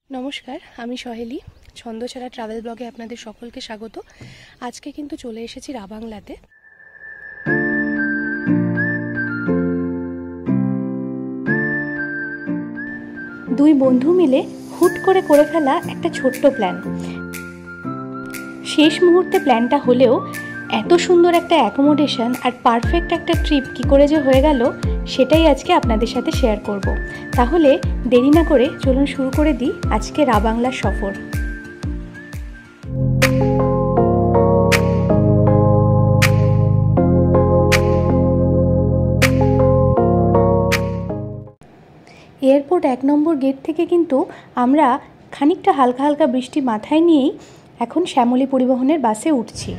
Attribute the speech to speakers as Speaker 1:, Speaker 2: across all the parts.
Speaker 1: নমস্কার, আমি সহেলি ছন্দছাড়া ট্রাভেল ব্লগে আপনাদের সকলকে স্বাগত। আজকে কিন্তু চলে এসেছি রাবাংলাতে। দুই বন্ধু মিলে হুট করে ফেলা একটা ছোট্ট প্ল্যান। শেষ মুহূর্তে প্ল্যানটা হলেও এত সুন্দর একটা অ্যাকোমোডেশন আর পারফেক্ট একটা ট্রিপ কী করে যে হয়ে গেল সেটাই আজকে আপনাদের সাথে শেয়ার করব। তাহলে দেরি না করে চলুন শুরু করে দিই আজকে রাবাংলার সফর। এয়ারপোর্ট 1 নম্বর গেট থেকে কিন্তু আমরা খানিকটা হালকা হালকা বৃষ্টি মাথায় নিয়েই এখন শ্যামলী পরিবহনের বাসে উঠছি।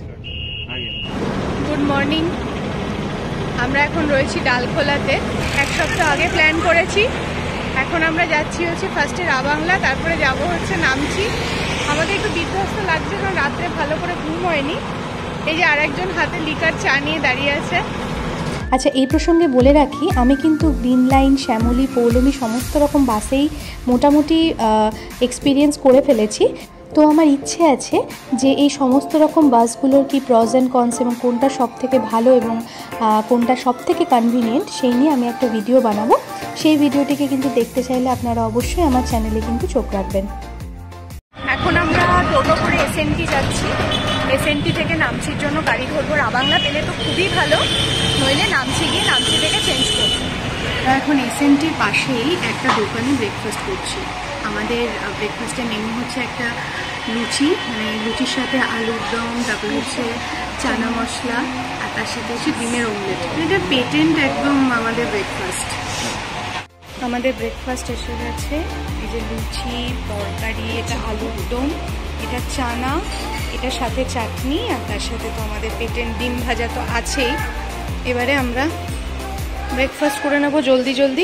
Speaker 1: গুড মর্নিং, আমরা এখন রয়েছি ডালখোলাতে। এক সপ্তাহ আগে প্ল্যান করেছি। এখন আমরা যাচ্ছি হচ্ছে ফার্স্টে রাবাংলা, তারপরে যাব হচ্ছে নামচি। আমাদের একটু বিধ্বস্ত লাগছে কারণ রাত্রে ভালো করে ঘুম হয়নি। এই যে আরেকজন হাতে লিকার চা নিয়ে দাঁড়িয়ে আছে। আচ্ছা, এই প্রসঙ্গে বলে রাখি, আমি কিন্তু গ্রিন লাইন, শ্যামলী, পৌলমী সমস্ত রকম বাসেই মোটামুটি এক্সপিরিয়েন্স করে ফেলেছি। তো আমার ইচ্ছে আছে যে এই সমস্ত রকম বাসগুলোর কি প্রস অ্যান্ড কনস এবং কোনটা সব থেকে ভালো এবং কোনটা সব থেকে কনভিনিয়েন্ট সেই নিয়ে আমি একটা ভিডিও বানাবো। সেই ভিডিওটিকে কিন্তু দেখতে চাইলে আপনারা অবশ্যই আমার চ্যানেলে কিন্তু চোখ রাখবেন। এখন আমরা টোটো করে এসএনটি যাচ্ছি। এসএনটি থেকে নামচির জন্য গাড়ি ধরবো। রাবাংলা পেলে তো খুবই ভালো, নইলে নামচি গিয়ে নামচি থেকে চেঞ্জ করবো। এখন এসএনটির পাশেই একটা দোকানে ব্রেকফাস্ট করছি। আমাদের ব্রেকফাস্টের মেনু হচ্ছে একটা লুচি, মানে লুচির সাথে আলুর দম, তারপরে হচ্ছে চানা মশলা, আর তার সাথে হচ্ছে ডিমের অমলেট। এটা পেটেন্ট একদম আমাদের ব্রেকফাস্ট। আমাদের ব্রেকফাস্ট এসে গেছে। এই যে লুচি, তরকারি, এটা আলুর দম, এটা চানা, এটার সাথে চাটনি, আর তার সাথে তো আমাদের পেটেন্ট ডিম ভাজা তো আছেই। এবারে আমরা ব্রেকফাস্ট করে নেবো জলদি জলদি।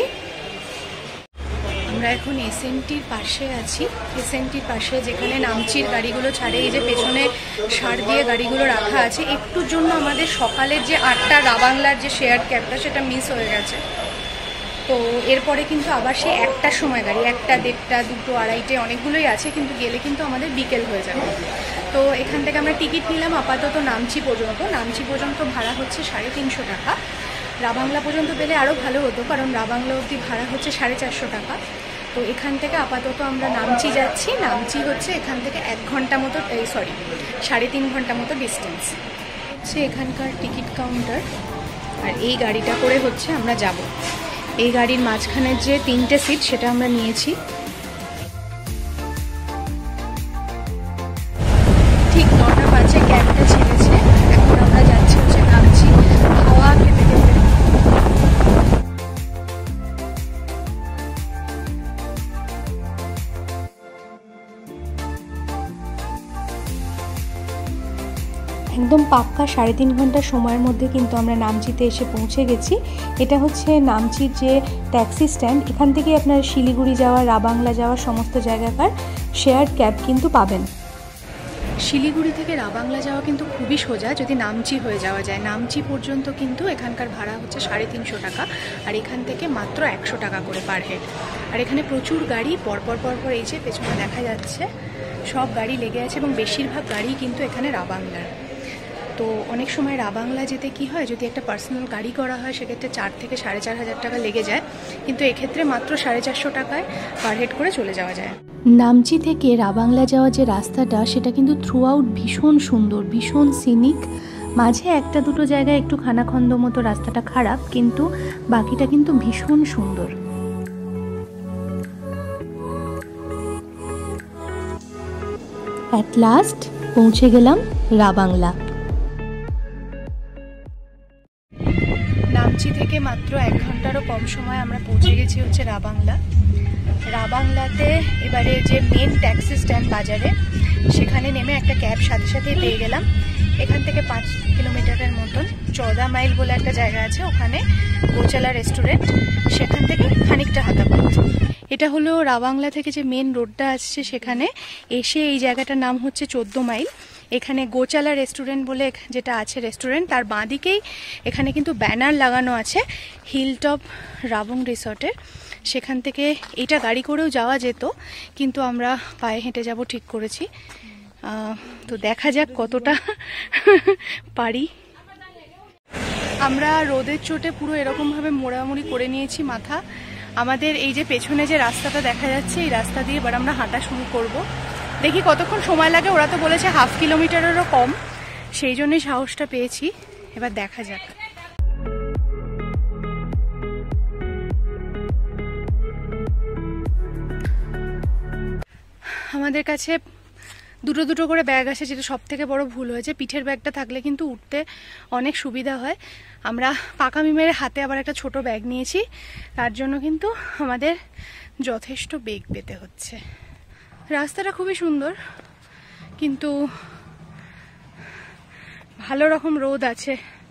Speaker 1: আমরা এখন এসএনটির পাশে আছি। এসএনটির পাশে যেখানে নামচির গাড়িগুলো ছাড়ে, এই যে পেছনে সার দিয়ে গাড়িগুলো রাখা আছে। একটুর জন্য আমাদের সকালের যে 8টা রাবাংলার যে শেয়ার ক্যাবটা সেটা মিস হয়ে গেছে। তো এরপরে কিন্তু আবার সেই 1টার সময় গাড়ি, 1টা, 1:30, 2টো, 2:30 অনেকগুলোই আছে, কিন্তু গেলে কিন্তু আমাদের বিকেল হয়ে যাবে। তো এখান থেকে আমরা টিকিট নিলাম আপাতত নামচি পর্যন্ত। নামচি পর্যন্ত ভাড়া হচ্ছে 350 টাকা। রাবাংলা পর্যন্ত পেলে আরও ভালো হতো, কারণ রাবাংলা অবধি ভাড়া হচ্ছে 450 টাকা। তো এখান থেকে আপাতত আমরা নামচি যাচ্ছি। নামচি হচ্ছে এখান থেকে 1 ঘন্টা মতো, 3.5 ঘন্টা মতো ডিস্টেন্স। হচ্ছে এখানকার টিকিট কাউন্টার, আর এই গাড়িটা করে হচ্ছে আমরা যাব। এই গাড়ির মাঝখানের যে 3টে সিট সেটা আমরা নিয়েছি। ঠিক 9টা বাজে ক্যাবটা ছেড়েছে। এখন আমরা যাচ্ছি হচ্ছে নামচি হাওয়া খেতে খেতে। একদম পাক্কা 3.5 ঘন্টার সময়ের মধ্যে কিন্তু আমরা নামচিতে এসে পৌঁছে গেছি। এটা হচ্ছে নামচির যে ট্যাক্সি স্ট্যান্ড। এখান থেকে আপনারা শিলিগুড়ি যাওয়া, রাবাংলা যাওয়া সমস্ত জায়গাকার শেয়ার ক্যাব কিন্তু পাবেন। শিলিগুড়ি থেকে রাবাংলা যাওয়া কিন্তু খুবই সোজা যদি নামচি হয়ে যাওয়া যায়। নামচি পর্যন্ত কিন্তু এখানকার ভাড়া হচ্ছে 350 টাকা, আর এখান থেকে মাত্র 100 টাকা করে পার হেড। আর এখানে প্রচুর গাড়ি পরপর এই যে পেছনে দেখা যাচ্ছে সব গাড়ি লেগে আছে, এবং বেশিরভাগ গাড়ি কিন্তু এখানে রাবাংলার। তো অনেক সময় রাবাংলা যেতে কি হয়, যদি একটা পার্সোনাল গাড়ি করা হয় সেক্ষেত্রে 4 থেকে 4,500 টাকা লেগে যায়, কিন্তু এক্ষেত্রে মাত্র 450 টাকায় পার হেড করে চলে যাওয়া যায়। নামচি থেকে রাবাংলা যাওয়ার যে রাস্তাটা সেটা কিন্তু থ্রু আউট ভীষণ সুন্দর, ভীষণ সিনিক। মাঝে 1-2 জায়গায় একটু খানাখন্দ মতো রাস্তাটা খারাপ, কিন্তু বাকিটা কিন্তু ভীষণ সুন্দর। অ্যাট লাস্ট পৌঁছে গেলাম রাবাংলা। নামচি থেকে মাত্র 1 ঘন্টারও কম সময় আমরা পৌঁছে গেছি হচ্ছে রাবাংলা। রাবাংলাতে এবারে যে মেন ট্যাক্সি স্ট্যান্ড বাজারে, সেখানে নেমে একটা ক্যাব সাথে সাথেই পেয়ে গেলাম। এখান থেকে 5 কিলোমিটারের মতন 14 মাইল বলে একটা জায়গা আছে, ওখানে গোচালা রেস্টুরেন্ট, সেখান থেকে খানিকটা হাঁটা পথ। এটা হলো রাবাংলা থেকে যে মেন রোডটা আসছে, সেখানে এসে এই জায়গাটার নাম হচ্ছে 14 মাইল। এখানে গোচালা রেস্টুরেন্ট বলে যেটা আছে রেস্টুরেন্ট, তার বাঁদিকেই এখানে কিন্তু ব্যানার লাগানো আছে হিলটপ রাবং রিসর্টের। সেখান থেকে এটা গাড়ি করেও যাওয়া যেত, কিন্তু আমরা পায়ে হেঁটে যাব ঠিক করেছি। তো দেখা যাক কতটা পারি। আমরা রোদের চোটে পুরো এরকমভাবে মোড়ামুড়ি করে নিয়েছি মাথা। আমাদের এই যে পেছনে যে রাস্তাটা দেখা যাচ্ছে, এই রাস্তা দিয়ে এবার আমরা হাঁটা শুরু করব। দেখি কতক্ষণ সময় লাগে। ওরা তো বলেছে 1/2 কিলোমিটারেরও কম, সেই জন্যই সাহসটা পেয়েছি। এবার দেখা যাক। আমাদের কাছে দুটো দুটো করে ব্যাগ আছে, যেটা সব থেকে বড় ভুল হয়েছে। পিঠের ব্যাগটা থাকলে কিন্তু উঠতে অনেক সুবিধা হয়। আমরা পাকা মিমের হাতে আবার একটা ছোট ব্যাগ নিয়েছি, তার জন্য কিন্তু আমাদের যথেষ্ট বেগ পেতে হচ্ছে। রাস্তাটা খুবই সুন্দর, কিন্তু ভালো রকম রোদ আছে।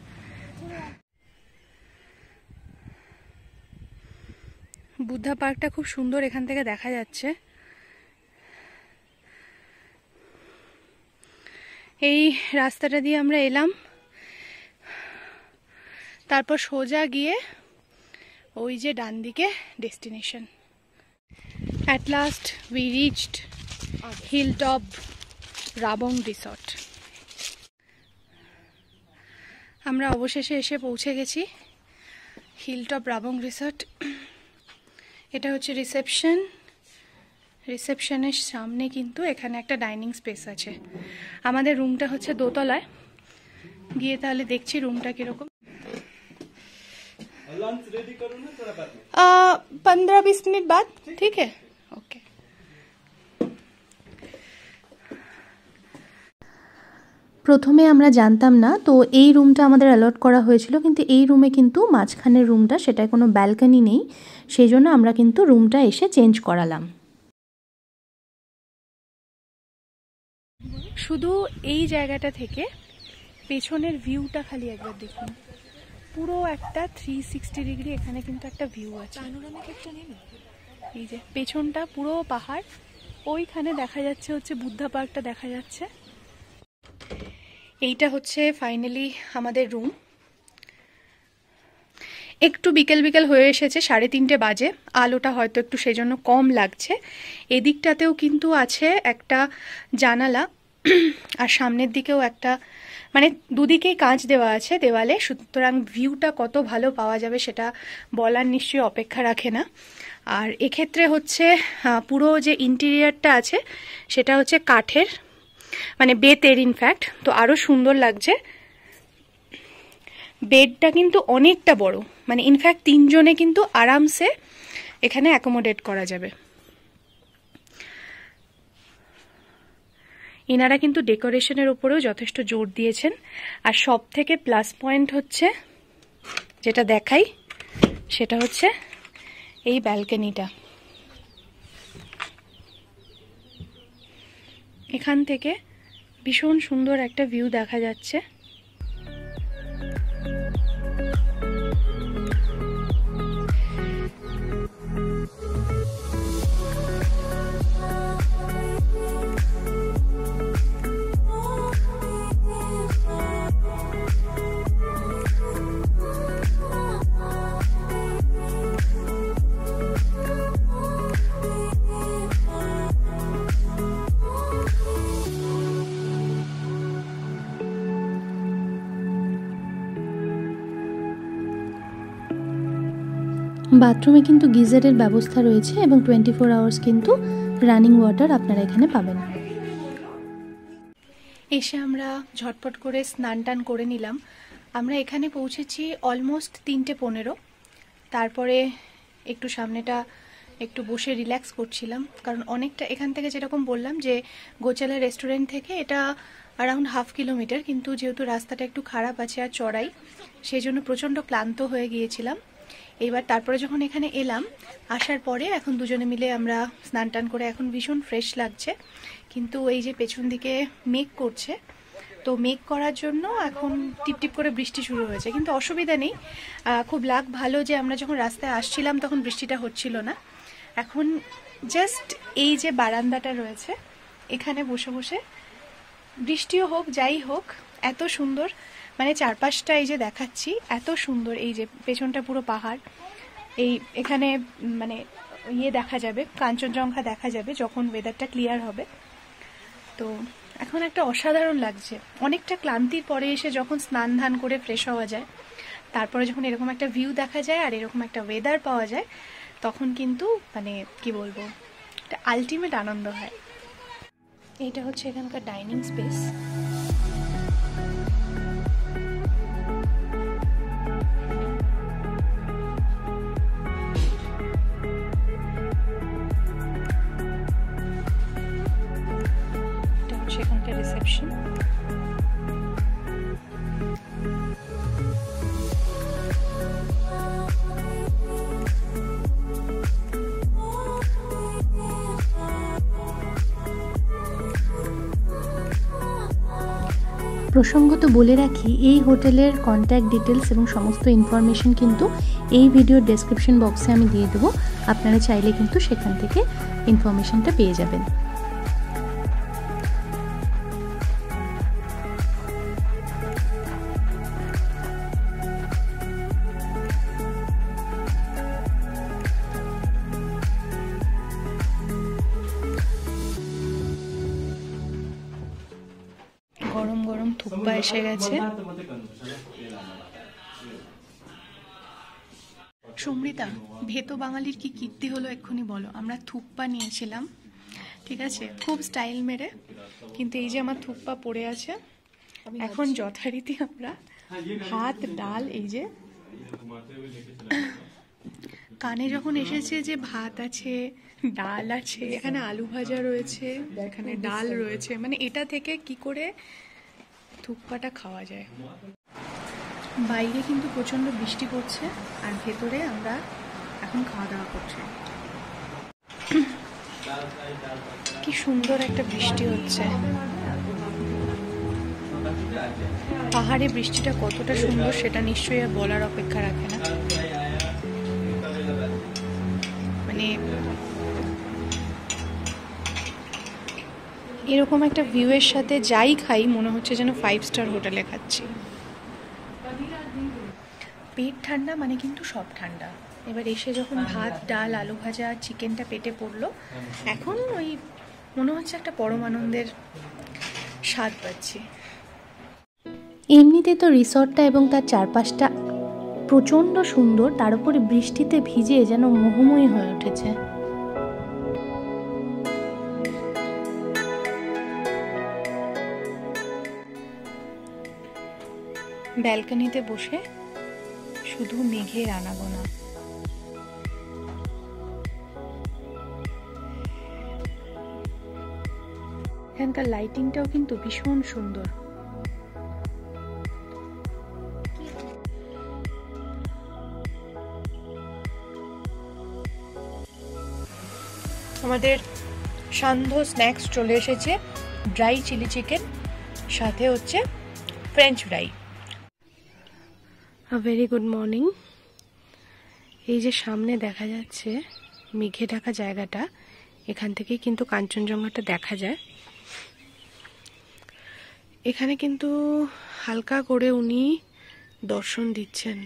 Speaker 1: বুদ্ধা পার্কটা খুব সুন্দর এখান থেকে দেখা যাচ্ছে। এই রাস্তাটা দিয়ে আমরা এলাম, তারপর সোজা গিয়ে ওই যে ডান দিকে destination. At last we reached hilltop Rabong resort. আমরা অবশেষে এসে পৌঁছে গেছি হিলটপ রাবং রিসর্ট। এটা হচ্ছে রিসেপশন। রিসেপশনের সামনে কিন্তু এখানে একটা ডাইনিং স্পেস আছে। আমাদের রুমটা হচ্ছে দোতলায়। গিয়ে তাহলে দেখছি রুমটা কিরকম। 15-20 मिनट बाद ठीक है, ओके।
Speaker 2: প্রথমে আমরা জানতাম না, তো এই রুমটা আমাদের অ্যালট করা হয়েছিল, কিন্তু এই রুমে কিন্তু মাঝখানের রুমটা, সেটায় কোনো ব্যালকনি নেই, সেই জন্য আমরা কিন্তু রুমটা এসে চেঞ্জ করালাম।
Speaker 1: শুধু এই জায়গাটা থেকে পেছনের ভিউটা খালি একবার দেখুন। পুরো একটা 360 ডিগ্রি এখানে কিন্তু একটা ভিউ আছে। এই যে পেছনটা পুরো পাহাড়, ওইখানে দেখা যাচ্ছে হচ্ছে বুদ্ধা পার্কটা দেখা যাচ্ছে। এইটা হচ্ছে ফাইনালি আমাদের রুম। একটু বিকেল বিকেল হয়ে এসেছে, 3:30 বাজে। আলোটা হয়তো একটু সেজন্য কম লাগছে। এদিকটাতেও কিন্তু আছে একটা জানালা, আর সামনের দিকেও একটা, মানে দুদিকেই কাঁচ দেওয়া আছে দেওয়ালে, সুতরাং ভিউটা কত ভালো পাওয়া যাবে সেটা বলার নিশ্চয়ই অপেক্ষা রাখে না। আর এক্ষেত্রে হচ্ছে পুরো যে ইন্টেরিয়ারটা আছে সেটা হচ্ছে কাঠের, মানে বেতের ইনফ্যাক্ট, তো আরও সুন্দর লাগছে। বেডটা কিন্তু অনেকটা বড়, মানে ইনফ্যাক্ট 3 জনে কিন্তু আরামসে এখানে অ্যাকোমোডেট করা যাবে। এনারা কিন্তু ডেকোরেশনের উপরেও যথেষ্ট জোর দিয়েছেন। আর সব থেকে প্লাস পয়েন্ট হচ্ছে, যেটা দেখাই, সেটা হচ্ছে এই ব্যালকনিটা। এখান থেকে ভীষণ সুন্দর একটা ভিউ দেখা যাচ্ছে।
Speaker 2: বাথরুমে কিন্তু গিজারের ব্যবস্থা রয়েছে এবং 24 আওয়ার্স কিন্তু রানিং ওয়াটার আপনারা এখানে পাবেন।
Speaker 1: এসে আমরা ঝটপট করে স্নান টান করে নিলাম। আমরা এখানে পৌঁছেছি অলমোস্ট 3:15। তারপরে একটু সামনেটা একটু বসে রিল্যাক্স করছিলাম, কারণ অনেকটা এখান থেকে, যেরকম বললাম যে গোচালা রেস্টুরেন্ট থেকে এটা অ্যারাউন্ড 1/2 কিলোমিটার, কিন্তু যেহেতু রাস্তাটা একটু খারাপ আছে আর চড়াই, সেই জন্য প্রচণ্ড ক্লান্ত হয়ে গিয়েছিলাম। এবার তারপরে যখন এখানে এলাম, আসার পরে এখন দুজনে মিলে আমরা স্নান টান করে এখন ভীষণ ফ্রেশ লাগছে। কিন্তু এই যে পেছন দিকে মেঘ করছে, তো মেঘ করার জন্য এখন টিপটিপ করে বৃষ্টি শুরু হয়েছে, কিন্তু অসুবিধা নেই। খুব লাগ ভালো যে আমরা যখন রাস্তায় আসছিলাম তখন বৃষ্টিটা হচ্ছিল না। এখন জাস্ট এই যে বারান্দাটা রয়েছে, এখানে বসে বসে, বৃষ্টিও হোক যাই হোক, এত সুন্দর, মানে চারপাশটা এই যে দেখাচ্ছি, এত সুন্দর। এই যে পেছনটা পুরো পাহাড়, এই এখানে মানে ইয়ে দেখা যাবে, কাঞ্চনজঙ্ঘা দেখা যাবে যখন ওয়েদারটা ক্লিয়ার হবে। তো এখন একটা অসাধারণ লাগছে, অনেকটা ক্লান্তির পরে এসে যখন স্নান ধান করে ফ্রেশ হওয়া যায়, তারপরে যখন এরকম একটা ভিউ দেখা যায় আর এরকম একটা ওয়েদার পাওয়া যায়, তখন কিন্তু মানে কি বলবো, একটা আলটিমেট আনন্দ হয়। এইটা হচ্ছে এখানকার ডাইনিং স্পেস। এটা হচ্ছে এখানকার রিসেপশন।
Speaker 2: প্রসঙ্গত বলে রাখি, এই হোটেলের কন্ট্যাক্ট ডিটেলস এবং সমস্ত ইনফরমেশন কিন্তু এই ভিডিওর ডেসক্রিপশন বক্সে আমি দিয়ে দেবো। আপনারা চাইলে কিন্তু সেখান থেকে ইনফরমেশনটা পেয়ে যাবেন।
Speaker 1: গরম গরম থুপ্পা এসে গেছে। সমৃতা, ভেতো বাঙালির কি কীর্তি হলো এক্ষুনি বলো। আমরা থুপ্পা নিয়েছিলাম, ঠিক আছে, খুব স্টাইল মেরে, কিন্তু এই যে আমার থুপ্পা পড়ে আছে। এখন যথারীতি আমরা ভাত ডাল, এই যে কানে যখন এসেছে যে ভাত আছে, ডাল আছে, এখানে আলু ভাজা রয়েছে, এখানে ডাল রয়েছে, মানে এটা থেকে কি করে থুপ্পাটা খাওয়া যায়। বাইরে কিন্তু প্রচন্ড বৃষ্টি পড়ছে আর ভেতরে আমরা এখন খাওয়া দাওয়া করছি। কি সুন্দর একটা বৃষ্টি হচ্ছে। পাহাড়ে বৃষ্টিটা কতটা সুন্দর সেটা নিশ্চয়ই আর বলার অপেক্ষা রাখে না। মানে এরকম একটা ভিউয়ের সাথে যাই খাই মনে হচ্ছে যেন 5 স্টার হোটেলে খাচ্ছি। পেট ঠান্ডা মানে কিন্তু সব ঠান্ডা। এবার এসে যখন ভাত ডাল আলু ভাজা আর চিকেনটা পেটে পড়লো, এখন ওই মনে হচ্ছে একটা পরম আনন্দের স্বাদ পাচ্ছি।
Speaker 2: এমনিতে তো রিসর্টটা এবং তার চারপাশটা প্রচণ্ড সুন্দর, তার উপরে বৃষ্টিতে ভিজে যেন মোহময়ী হয়ে উঠেছে।
Speaker 1: ব্যালকনিতে বসে শুধু মেঘের আনাগোনা। এখানকার লাইটিংটাও কিন্তু ভীষণ সুন্দর। আমাদের সান্ধ্য স্ন্যাক্স চলে এসেছে, ড্রাই চিলি চিকেন, সাথে হচ্ছে French fry. Very good morning. এই যে সামনে দেখা যাচ্ছে মেঘে ঢাকা জায়গাটা, এখান থেকেই কিন্তু কাঞ্চনজঙ্ঘাটা দেখা যায়। এখানে কিন্তু হালকা করে উনি দর্শন দিচ্ছেন।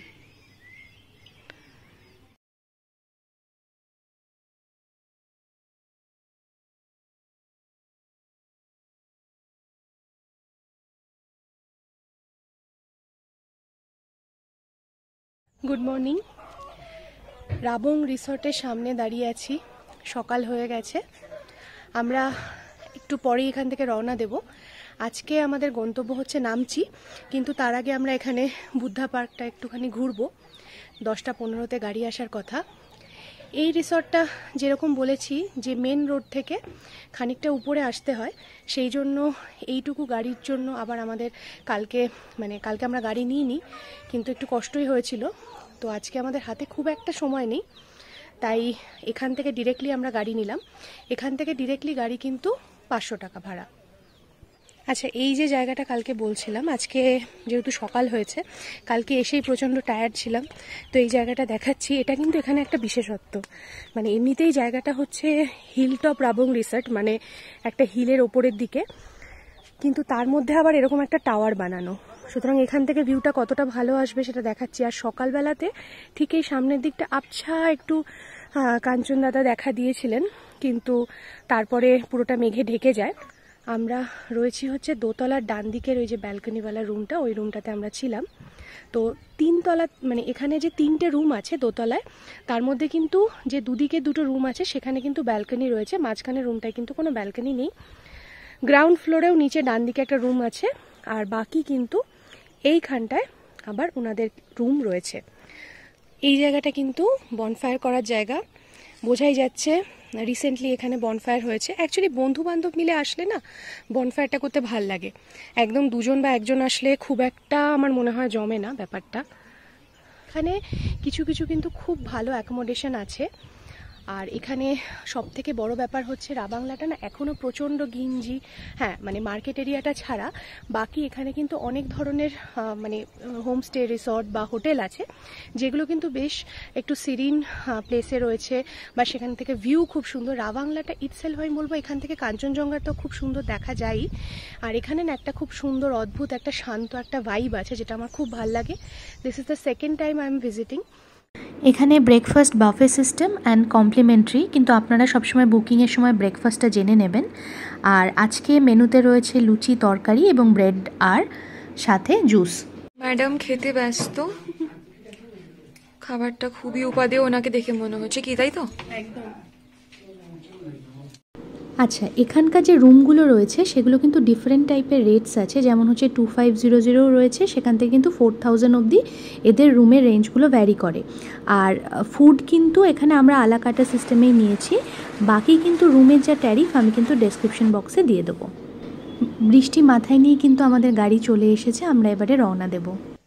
Speaker 1: Good morning. রাবং রিসর্টের সামনে দাঁড়িয়ে আছি। সকাল হয়ে গেছে, আমরা একটু পরেই এখান থেকে রওনা দেব। আজকে আমাদের গন্তব্য হচ্ছে নামচি, কিন্তু তার আগে আমরা এখানে বুদ্ধা পার্কটা একটুখানি ঘুরবো। 10টা 15তে গাড়ি আসার কথা। এই রিসর্টটা যেরকম বলেছি যে মেন রোড থেকে খানিকটা উপরে আসতে হয়, সেই জন্য এইটুকু গাড়ির জন্য আবার আমাদের কালকে আমরা গাড়ি নিইনি, কিন্তু একটু কষ্টই হয়েছিল। তো আজকে আমাদের হাতে খুব একটা সময় নেই, তাই এখান থেকে ডিরেক্টলি আমরা গাড়ি নিলাম। এখান থেকে ডিরেক্টলি গাড়ি কিন্তু 500 টাকা ভাড়া। আচ্ছা, এই যে জায়গাটা কালকে বলছিলাম, আজকে যেহেতু সকাল হয়েছে, কালকে এসেই প্রচণ্ড টায়ার্ড ছিলাম, তো এই জায়গাটা দেখাচ্ছি। এটা কিন্তু এখানে একটা বিশেষত্ব, মানে এমনিতেই জায়গাটা হচ্ছে হিল টপ রাবং রিসর্ট, মানে একটা হিলের ওপরের দিকে। কিন্তু তার মধ্যে আবার এরকম একটা টাওয়ার বানানো। সুতরাং এখান থেকে ভিউটা কতটা ভালো আসবে সেটা দেখাচ্ছি। আর সকালবেলাতে ঠিক এই সামনের দিকটা আবছা একটু কাঞ্চনদাদা দেখা দিয়েছিলেন, কিন্তু তারপরে পুরোটা মেঘে ঢেকে যায়। আমরা রয়েছি হচ্ছে দোতলার ডান দিকের ওই যে ব্যালকনিওয়ালা রুমটা, ওই রুমটাতে আমরা ছিলাম। তো 3 তলা, মানে এখানে যে 3টে রুম আছে দোতলায়, তার মধ্যে কিন্তু যে দুদিকে 2টো রুম আছে সেখানে কিন্তু ব্যালকনি রয়েছে, মাঝখানে রুমটায় কিন্তু কোনো ব্যালকনি নেই। গ্রাউন্ড ফ্লোরেও নিচে ডান দিকে একটা রুম আছে, আর বাকি কিন্তু এইখানটায় আবার ওনাদের রুম রয়েছে। এই জায়গাটা কিন্তু বনফায়ার করার জায়গা, বোঝাই যাচ্ছে রিসেন্টলি এখানে বনফায়ার হয়েছে। অ্যাকচুয়ালি বন্ধু বান্ধব মিলে আসলে না বনফায়ারটা করতে ভাল লাগে, একদম 2জন বা 1জন আসলে খুব একটা আমার মনে হয় জমে না ব্যাপারটা। এখানে কিছু কিছু কিন্তু খুব ভালো অ্যাকোমোডেশন আছে। আর এখানে সব থেকে বড় ব্যাপার হচ্ছে রাবাংলাটা না এখনও প্রচণ্ড ঘিঞ্জি। হ্যাঁ, মানে মার্কেট এরিয়াটা ছাড়া বাকি এখানে কিন্তু অনেক ধরনের মানে হোমস্টে, রিসর্ট বা হোটেল আছে, যেগুলো কিন্তু বেশ একটু সিরিন প্লেসে রয়েছে, বা সেখান থেকে ভিউ খুব সুন্দর। রাবাংলাটা ইটসেলফ আমি বলবো এখান থেকে কাঞ্চনজঙ্ঘা তো খুব সুন্দর দেখা যায়। আর এখানে না একটা খুব সুন্দর অদ্ভুত একটা শান্ত একটা ভাইব আছে, যেটা আমার খুব ভালো লাগে। This is the second time I am visiting.
Speaker 2: এখানে breakfast buffet system and complimentary, কিন্তু আপনারা সবসময় বুকিংয়ের সময় ব্রেকফাস্টটা জেনে নেবেন। আর আজকে মেনুতে রয়েছে লুচি, তরকারি এবং ব্রেড, আর সাথে জুস।
Speaker 3: ম্যাডাম খেতে ব্যস্ত, খাবারটা খুবই উপাদেয় ওনাকে দেখে মনে হচ্ছে, কি তাই তো?
Speaker 1: একদম।
Speaker 2: আচ্ছা, এখানকার যে রুমগুলো রয়েছে সেগুলো কিন্তু ডিফারেন্ট টাইপের রেটস আছে, যেমন হচ্ছে 2500 রয়েছে, সেখান থেকে কিন্তু 4000 অবধি এদের রুমের রেঞ্জগুলো ভ্যারি করে। আর ফুড কিন্তু এখানে আমরা আলাকাটা সিস্টেমেই নিয়েছি। বাকি কিন্তু রুমের যা ট্যারিফ আমি কিন্তু ডেসক্রিপশন বক্সে দিয়ে দেবো। বৃষ্টি মাথায় নিয়ে কিন্তু আমাদের গাড়ি চলে এসেছে, আমরা এবারে রওনা দেব।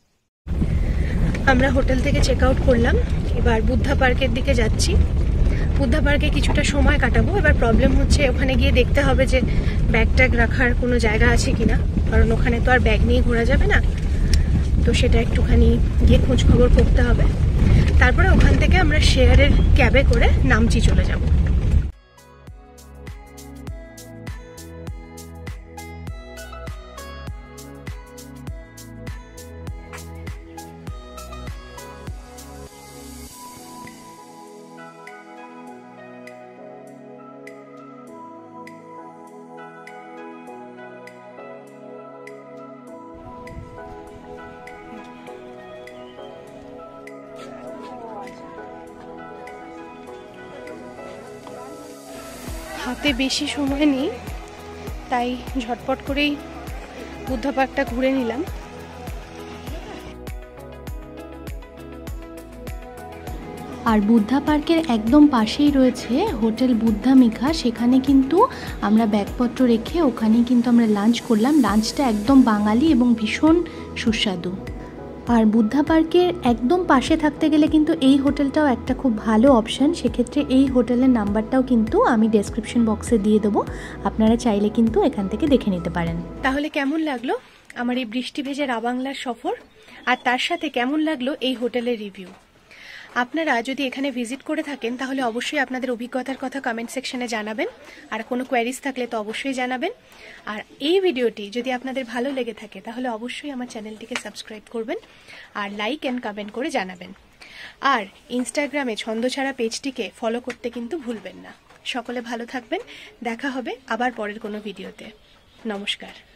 Speaker 1: আমরা হোটেল থেকে চেক আউট করলাম, এবার বুদ্ধা পার্কের দিকে যাচ্ছি। বুদ্ধা পার্কে কিছুটা সময় কাটাবো। এবার প্রবলেম হচ্ছে ওখানে গিয়ে দেখতে হবে যে ব্যাগ ট্যাগ রাখার কোনো জায়গা আছে কিনা, কারণ ওখানে তো আর ব্যাগ নিয়ে ঘোরা যাবে না। তো সেটা একটুখানি গিয়ে খোঁজ খবর করতে হবে। তারপরে ওখান থেকে আমরা শেয়ারের ক্যাবে করে নামচি চলে যাব। হাতে বেশি সময় নেই, তাই ঝটপট করেই বুদ্ধা পার্কটা ঘুরে নিলাম।
Speaker 2: আর বুদ্ধা পার্কের একদম পাশেই রয়েছে হোটেল বুদ্ধামিকা, সেখানে কিন্তু আমরা ব্যাগপত্র রেখে ওখানেই কিন্তু আমরা লাঞ্চ করলাম। লাঞ্চটা একদম বাঙালি এবং ভীষণ সুস্বাদু। আর বুদ্ধা পার্কের একদম পাশে থাকতে গেলে কিন্তু এই হোটেলটাও একটা খুব ভালো অপশান। সেক্ষেত্রে এই হোটেলের নাম্বারটাও কিন্তু আমি ডেসক্রিপশন বক্সে দিয়ে দেবো, আপনারা চাইলে কিন্তু এখান থেকে দেখে নিতে পারেন।
Speaker 1: তাহলে কেমন লাগলো আমার এই বৃষ্টি ভেজে রাবাংলার সফর, আর তার সাথে কেমন লাগলো এই হোটেলের রিভিউ? আপনারা যদি এখানে ভিজিট করে থাকেন তাহলে অবশ্যই আপনাদের অভিজ্ঞতার কথা কমেন্ট সেকশনে জানাবেন, আর কোনো কোয়ারিজ থাকলে তো অবশ্যই জানাবেন। আর এই ভিডিওটি যদি আপনাদের ভালো লেগে থাকে তাহলে অবশ্যই আমার চ্যানেলটিকে সাবস্ক্রাইব করবেন আর লাইক অ্যান্ড কমেন্ট করে জানাবেন। আর ইনস্টাগ্রামে ছন্দছাড়া পেজটিকে ফলো করতে কিন্তু ভুলবেন না। সকলে ভালো থাকবেন, দেখা হবে আবার পরের কোনো ভিডিওতে। নমস্কার।